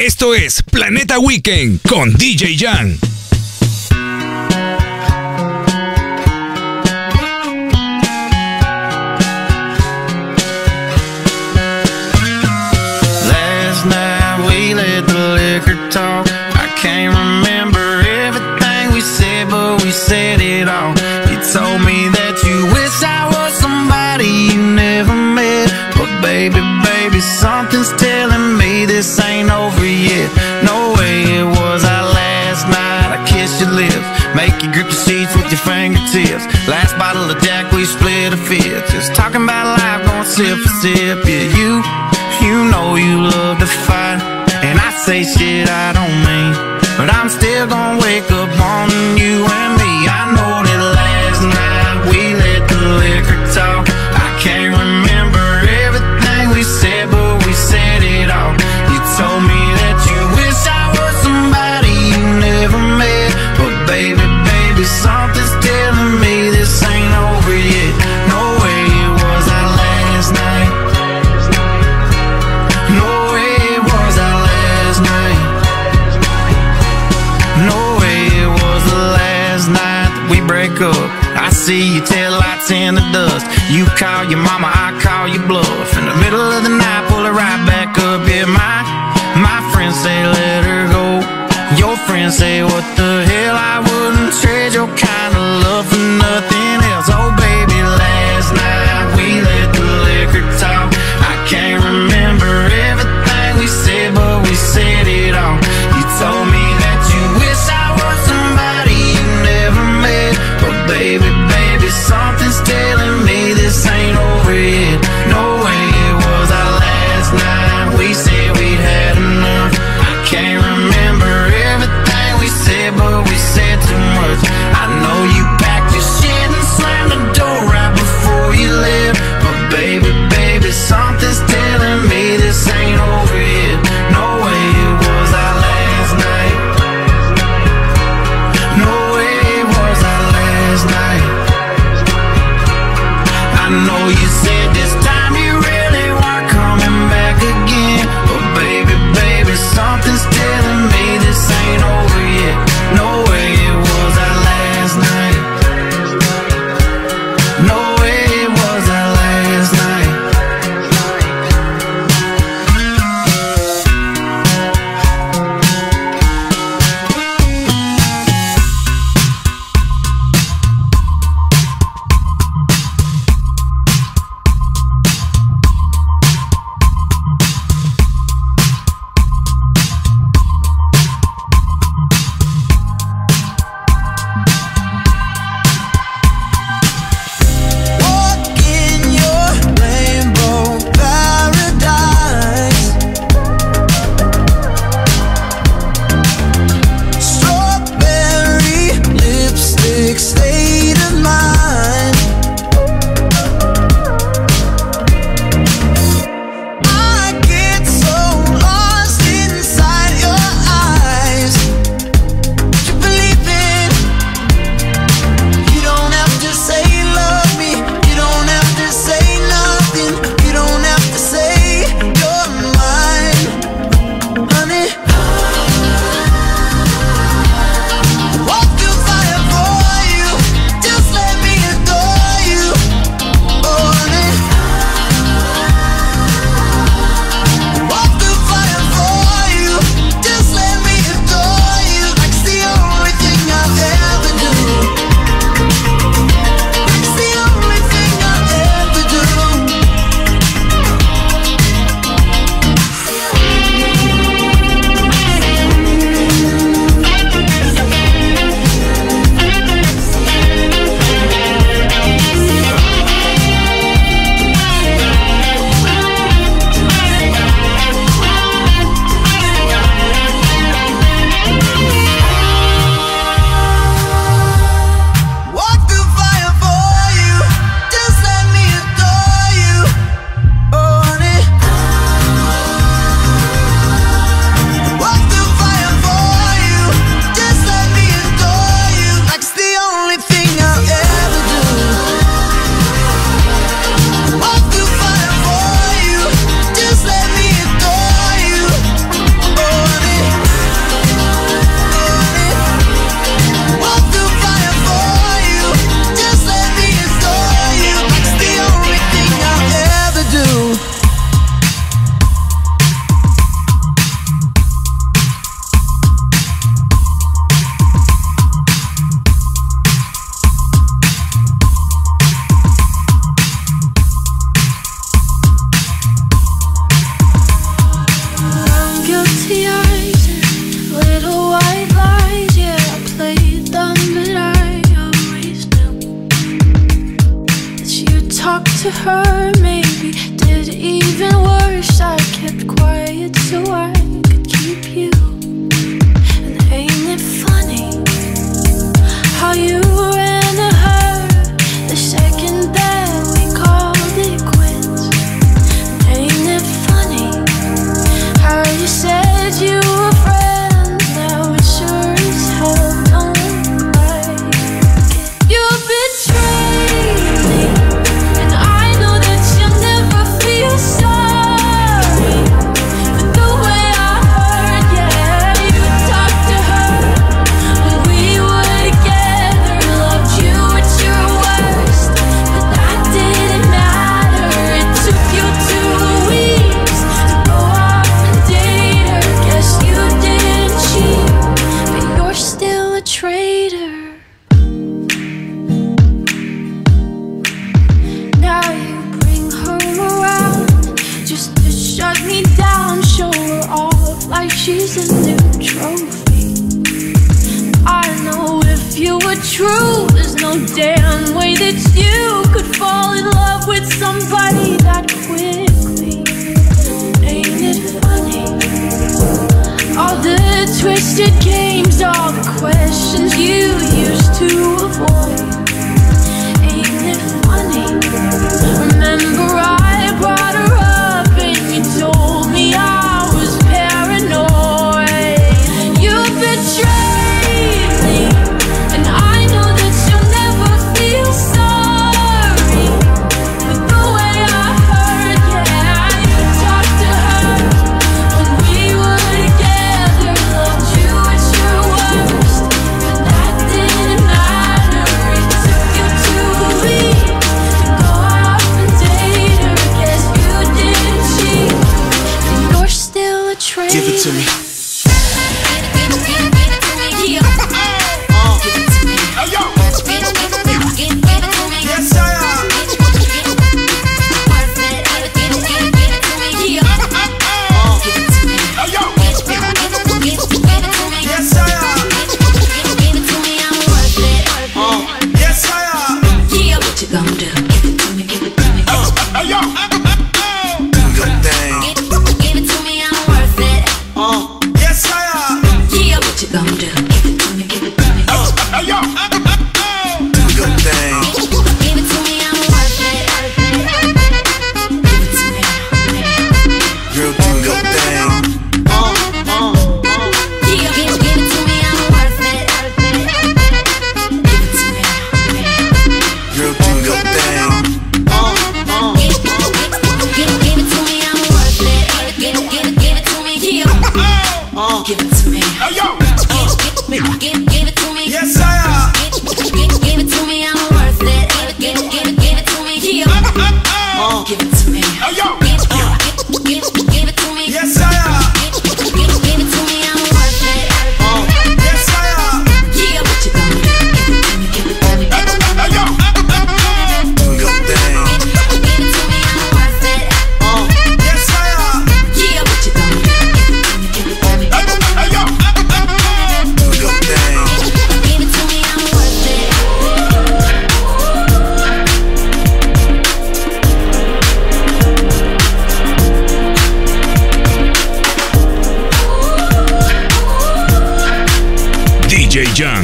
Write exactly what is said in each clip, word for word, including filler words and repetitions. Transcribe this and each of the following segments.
Esto es Planeta Weekend con D J Jan. Last night we let the liquor talk. I can't remember everything we said, but we said it all. You told me that you wish I was somebody you never met, but baby, baby, something's telling me this ain't over yet. No way it was our last night. I kissed your lips, make you grip the sheets with your fingertips. Last bottle of Jack, we split a fifth. Just talking about life, going sip for sip. Yeah, you, you know you love to fight, and I say shit I don't mean, but I'm still gonna wake up wanting you and me. I know that last night we let the liquor talk. I can't remember everything we said, but we said it all. You told me that you wish I was somebody you never met, but baby, baby, something's telling me this ain't over yet. No way it was our last night. No way it was our last night. No way it was the last night that we break up. I see you tail lights in the dust. You call your mama, I call your bluff. In the middle of the night, pull her right back up. Yeah, my, my friends say let her go. Your friends say what the hell, I wouldn't trade your kind of love for nothing else. Oh baby, last night we let the liquor talk. I can't remember everything we said, but we said it all. You told me that you wish I was somebody you never met, but baby, baby, something's telling me this ain't over yet. No way it was our last night. We said we had enough. I can't remember everything we said, but we said too much. I know you packed your shit and slammed the door right before you left, but baby, baby, something's telling me this ain't over yet. No way it was our last night. No way it was our last night. I know you said this time you really weren't coming back again, but baby, baby, something's telling me this ain't over yet. No way it was our last night. No way it was our last night. talked to her, maybe did even worse. I kept quiet so I could keep you. And ain't it funny how you ran to her the second that we called it quits? And ain't it funny how you said you were friends, now it sure as hell don't look like it. You betrayed me, and I know that you'll never feel sorry for the way I hurt. Yeah, you talked to her when we were together, loved you at your worst, but that didn't matter. It took you two weeks to go off and date her. Guess you didn't cheat, but you're still a traitor. Now you bring her around just to shut me down, show her off like she's a new trophy. I know if you were true, there's no damn way that you could fall in love with somebody that quickly. Ain't it funny? All the twisted games, all the questions you used to avoid. Ain't it funny? Remember I brought her up and you told me I was paranoid. You betrayed me, and I know that you'll never feel sorry for the way I hurt. Yeah, you talked to her when we were together, loved you at your worst, but that didn't matter. It took you two weeks to go off and date her. Guess you didn't cheat, and you're still a traitor. Give it to me. D J Jan.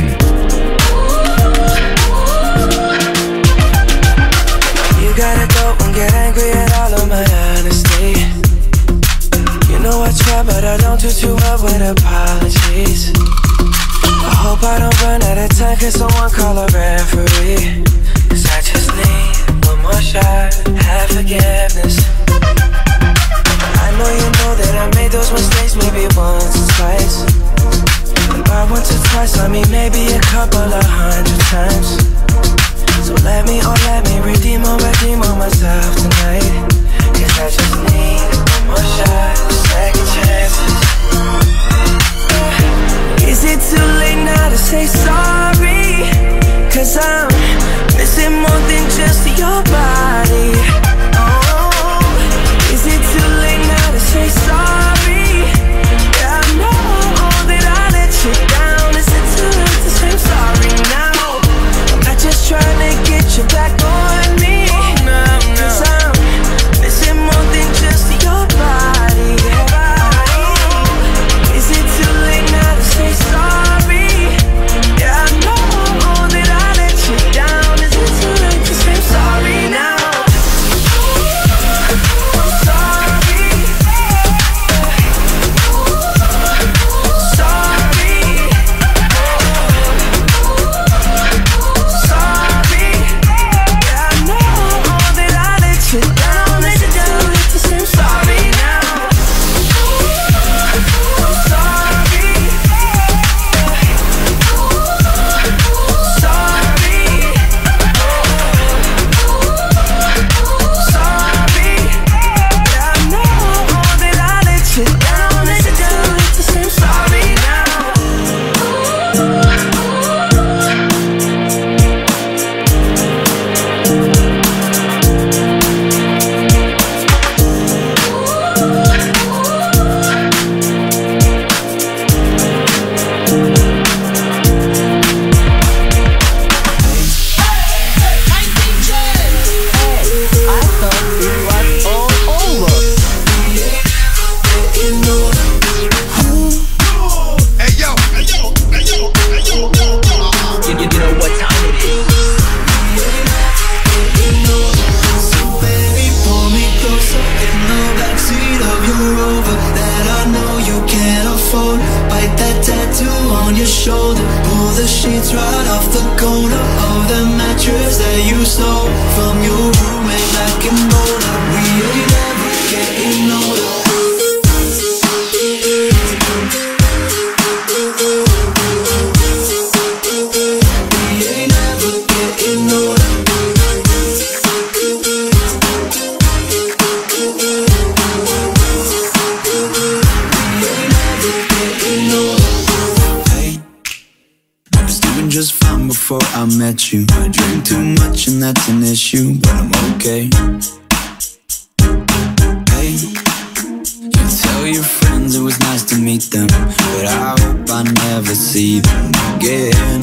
You gotta go and get angry at all of my honesty. You know I try, but I don't do too well with apologies. I hope I don't run out of time, cause someone call a referee. Cause I just need one more shot, have forgiveness. I know you know that I made those mistakes maybe once or twice. And by once or twice, I mean maybe a couple of hundred times. So let me, oh let me redeem or redeem on myself tonight. Cause I just need one more shot, second chances. Is it too late now to say sorry? Cause I'm missing more than just your body. Oh, is it too late now to say sorry? Yeah, I know that I let you down. Is it too late to say I'm sorry now? I'm not just trying to get you back on me. No. met you. I drink too much and that's an issue, but I'm okay. Hey, you tell your friends it was nice to meet them, but I hope I never see them again.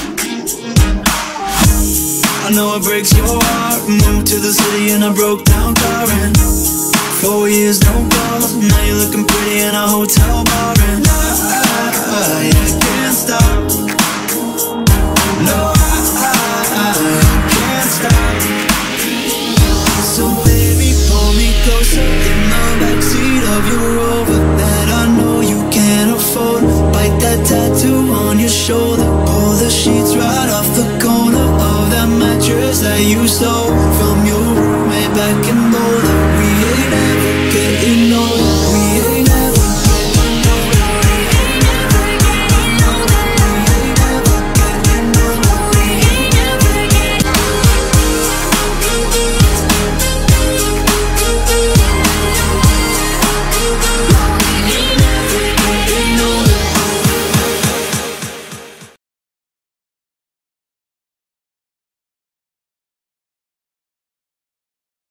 I know it breaks your heart. Moved to the city in a broke down car, and four years no calls. Now you're looking pretty in a hotel bar, and I, I, I can't stop. No, I, I, I can't stop. So baby, pull me closer in the backseat of your Rover that I know you can't afford. Bite that tattoo on your shoulder. Pull the sheets right off the corner of that mattress that you stole from your roommate back in Boulder.